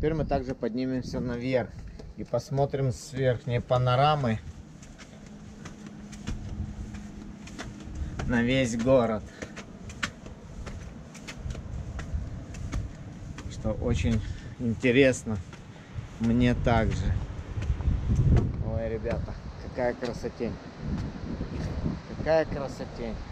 теперь мы также поднимемся наверх и посмотрим с верхней панорамы на весь город. Что очень интересно мне также. Ой, ребята, какая красотень. Какая красотень.